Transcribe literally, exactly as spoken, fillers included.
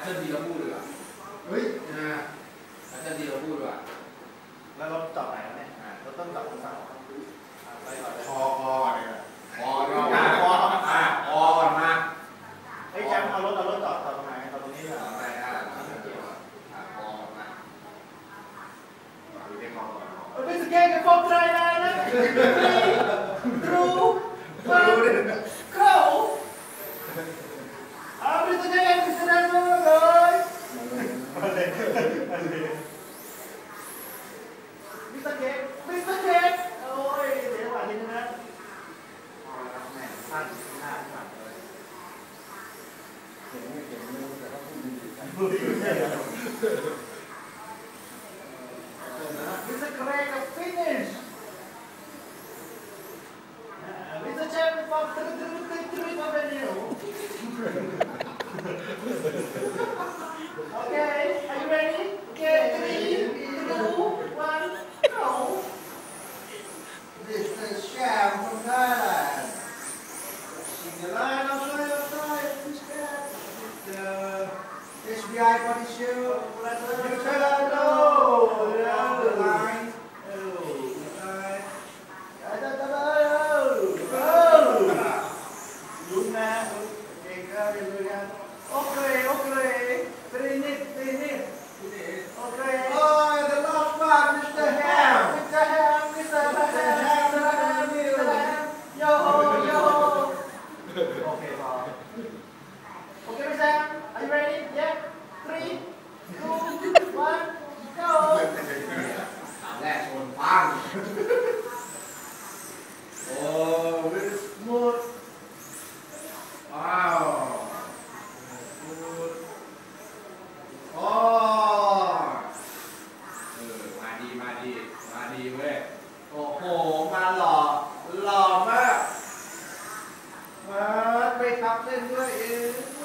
ทิร์นทีเราพูดดีกว่าเฮ้ยนะแพทเทิร์นทีเราพูดดีกว่าแล้วเราจับไหนเนี่ยเราต้องจับองศาไปก่อนเลยคอคอก่อนเลยคอคอคออ่าคอก่อนมาไอ้แชมป์เอารถเอารถจอดจอดตรงไหนจอดตรงนี้เหรอไม่ได้ไม่เกี่ยวอ่าคอก่อนมาดูที่คอก่อนไม่สแกนกับฟอร์มไตรนะนะรู้รู้เข้าเอาไม่สแกนไม่แสดงเลยมาเลยมาเลยมิสเกตมิสเกตโอ้ยเดี๋ยวว่าทีนึงนะท่านท่านท่านเลยเก่งไม่เก่งไม่รู้แต่เขาพูดดีกันพูดดีใช่ไหมมิสเกตกับฟินิชมิสเชฟฟอร์มตรึ๊ดตรึ๊ดตรึ๊ดตรึ๊ดมาเป็นนิว Okay, are you ready? Okay, three, two, one, go. This is Sham from Thailand. See the line outside, outside, this guy. The S B I body shoe. You turn, no. Down the line. Right. Da, da, da, da. Go. Luna. Okay, go, Luna. Okay, okay. Finish, finish. Okay. Oh, the last one, Mister Ham. Mister Ham, Mister Ham, Mister Ham, Mister Ham. Yo, yo. Okay, Bob. Okay, Mister Ham, are you ready? Yeah. Three, two, one, go. แรกชนปังโอ้วิสมูดว้าวโอ้เออมาดีมาดีมาดีเว้ยโอ้โหมาหล่อหล่อมากมาไปทับเส้นด้วยเอง